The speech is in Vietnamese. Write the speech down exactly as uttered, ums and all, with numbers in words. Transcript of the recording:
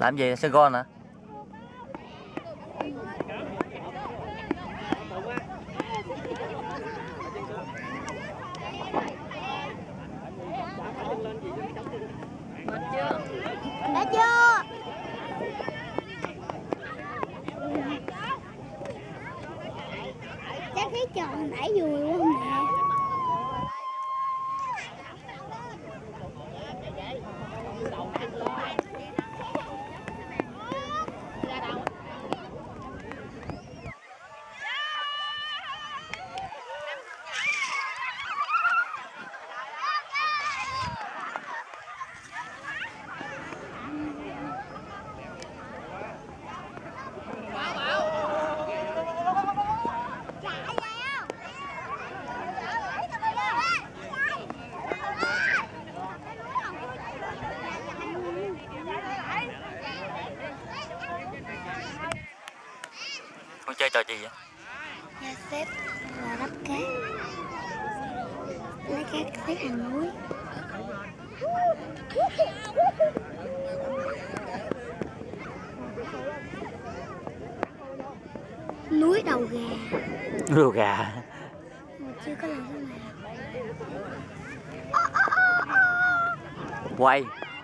Làm gì? Sân gôn hả? Đã chưa? Chắc thấy tròn nãy vui quá mẹ. Con chơi trò gì vậy? Nhà xếp và đắp cát. Lấy cát xếp thành núi. Núi đầu gà. Rùa gà. Mà chưa có làm thế nào. Quay.